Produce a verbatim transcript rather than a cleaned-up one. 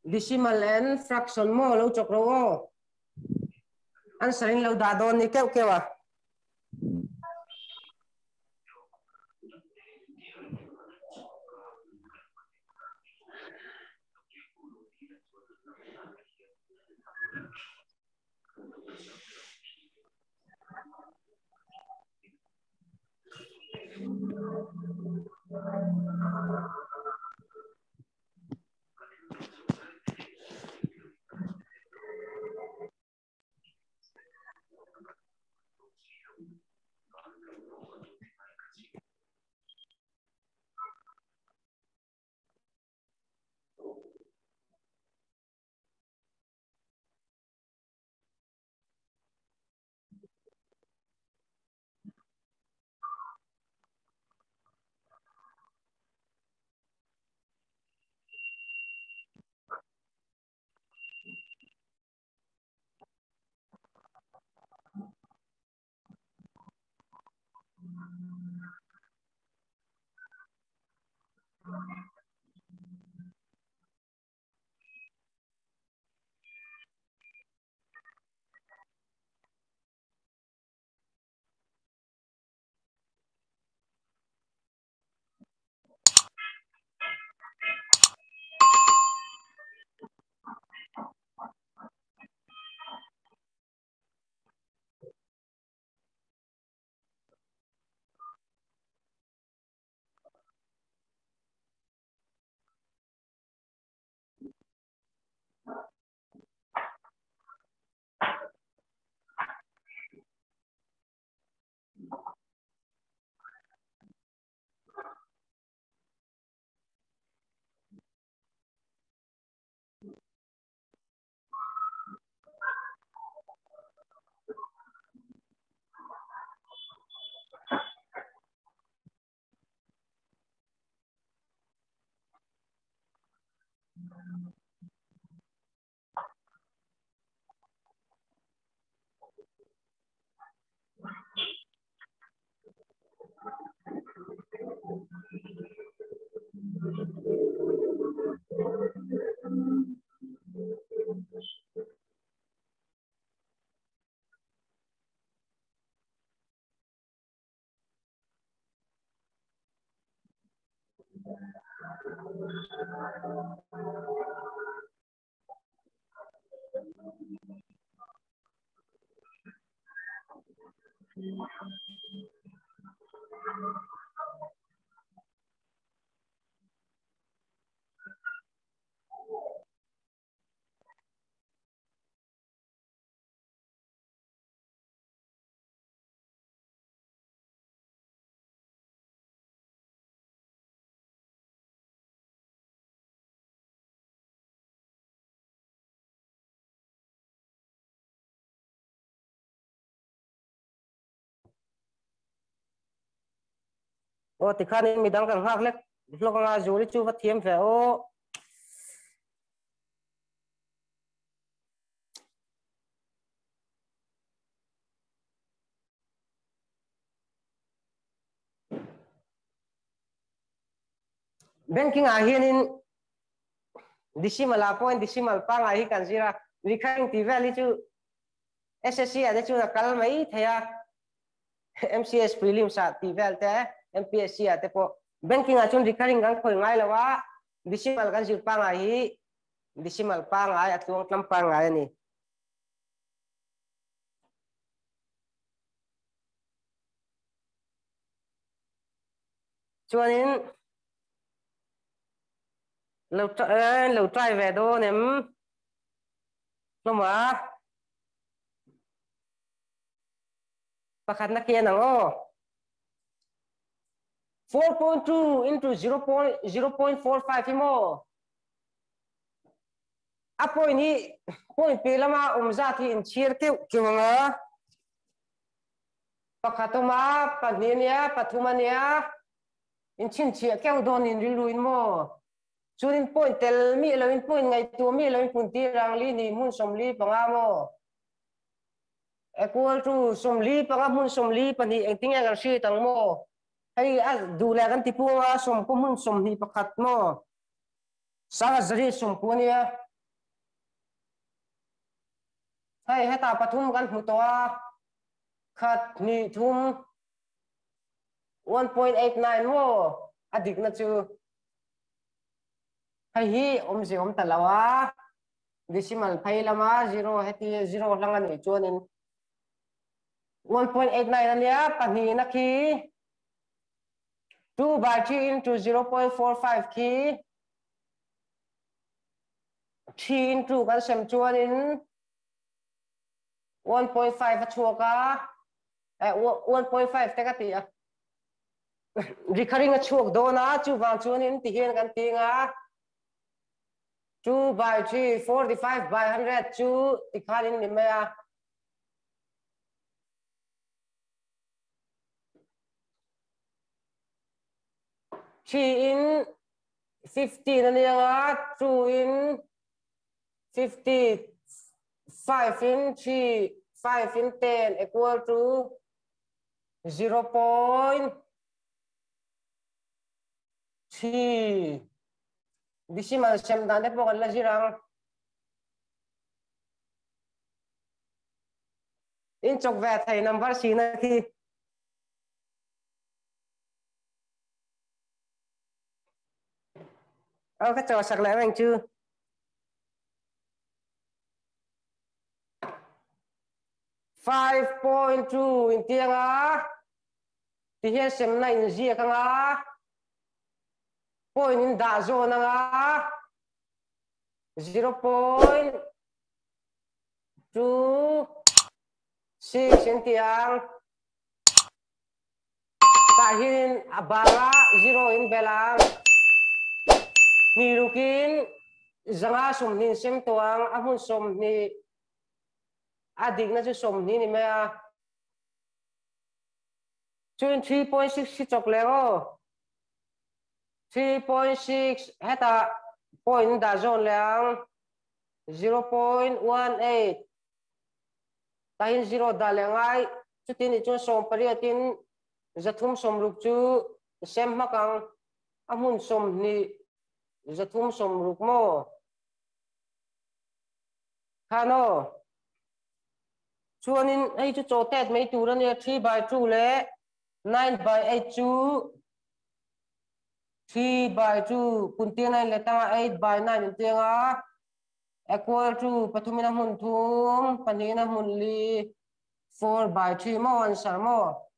decimal and fraction mo lo chok ro answer in lo da don ni keu keu à ô thì khăn mình đang cần học lek lúc mà dù đi chú vật thiêm phải ô banking à hiện in decimal à point decimal pang à hi kan zira recurring t value chu S S C à chu là kal mai thaya M C S prelim sa t value te M P S C à te po banking à chun recurring gang khoi ngai lawa decimal kan zir pang à hi decimal pang à atuang tlam pang à ni chuanin lâu lâu trai về đô ném nó mà pakhat na kia nang o four point two into zero point four five imo a point ni point pe lama umza thi in chir ke kiwanga pakhatoma pagnia pathumania in chin chia ke don in riluin mo churin point tel mi lo in point ngai tu mi lo in punti rangli ni mun somli pangamo equal to somli pangamun somli pani engting ang si tangmo hay a dula kan tipu nga som kumun som hi pakat mo sa zari som punia hay hay ta pathum kan hmu to khat ni thum one point eight nine mo adik na chu hay hi om si om talawa decimal phai lama zero heti zero langan ni chuanin one point eight nine ania pani na khi two by three into zero point four five khi three into kan sem chuanin one point five chuaka eh one point five te ka ti a recurring a chuak do na chu wang chuanin ti hian kan ti nga two by three forty-five by one hundred chu ti khanin ni maya three in fifteen ania two in fifty five in three five in ten equal to zero point three decimal sem dan te pokal la jirang in chok ve thai number si na kiเอาก็จอสักแล้วเองชื่อfive point two in tia nga ti he sem na in zia ka nga point in da zo na nga zero point two six in tiang ta hin abanga zero in belang ni rukin zanga som ni sem toang amun som ni adik na chu som ni ni maya three point six si chok lego three point six heta point da zon lang zero point one eight tahin zero da lengai chu tin ni chu som pariatin zathum som ruk chu sem makang amun som ni zathum som ruk mo khano chuanin ei chu chotet mai turan ya three by two le nine by eight chu three by two puntia nine le ta eight by nine tinga equal to pathumina mun thum panina mun li four by three mo answer mo